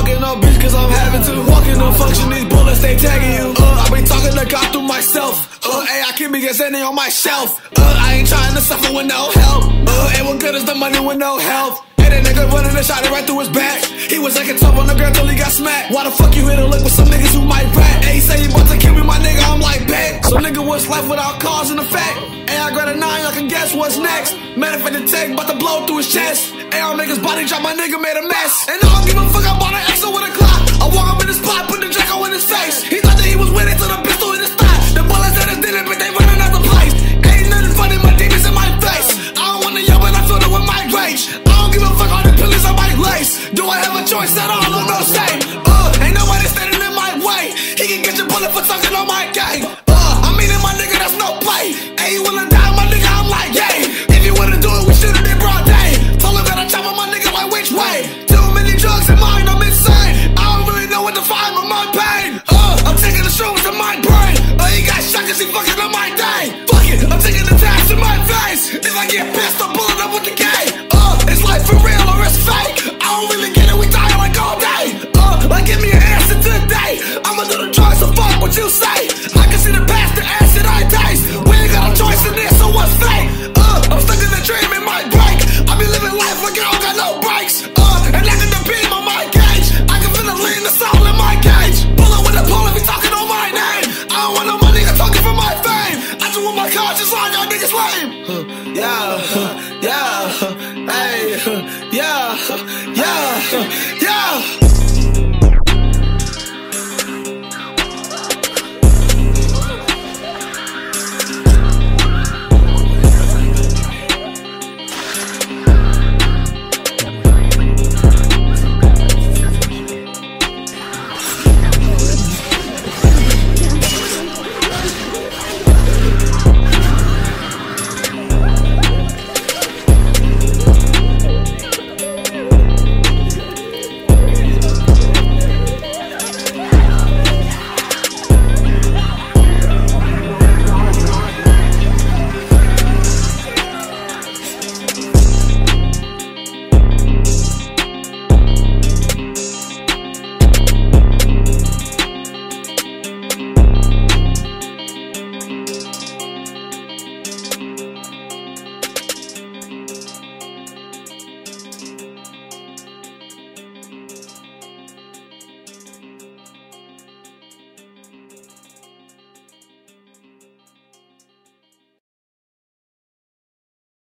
fucking no bitch cause I'm having to. Walking no function, these bullets they tagging you. I be talking to God through myself. Hey, I keep me getting on my shelf. I ain't trying to suffer with no help. Ain't what good is the money with no health. Hey, that nigga running and shot it right through his back. He was acting tough on the girl till he got smacked. Why the fuck you hit a lick with some niggas who might rap? Hey, he say he about to kill me, my nigga, I'm like, bet. So nigga, what's life without cause and effect? Hey, I got a 9, I can guess what's next. Matter of fact, the tech about to blow through his chest. Hey, I'll make his body drop, my nigga made a mess. And I don't give a fuck, I bought an EXE with a clock. I walk up in the spot, put the Draco in his face. He thought that he was winning to the pistol in his thigh. The bullets that did it, but they running out the place. Ain't nothing funny, my demons in my face. I don't wanna yell, but I feel it with my rage. I don't give a fuck, all the pills on my lace. Do I have a choice at all? I'm no say. Ain't nobody standing in my way. He can get your bullet for talking on my game. I mean it, my nigga, that's no play. Hey, you wanna die, my nigga, I'm like, yay. If you wanna do it, we shoot it in broad day. Told him that I chop on my nigga, like, which way? Too many drugs in mine, I'm insane. I don't really know what to find with my pain. I'm taking the shrooms in my brain. He got shot cause he fucking on my day. Fuck it, I'm taking the tabs in my face. If I get pissed, I'm pulling up with the game. It's life for real or it's fake. I don't really get it, we dying like all day. Like give me an answer today. I'ma do the drugs, so fuck what you say. I can see the past, the acid I taste. We ain't got a choice in this, so what's fake? I'm stuck in a dream, it might break. I be living life like I don't got no brakes. And I can beam on my gauge. I can feel the lean, the soul in my cage. Pull up with a pole if he talking on my name. I don't want no money, I'm talking for my fame. I just want my conscience on, y'all niggas lame. Yeah, hey, yeah.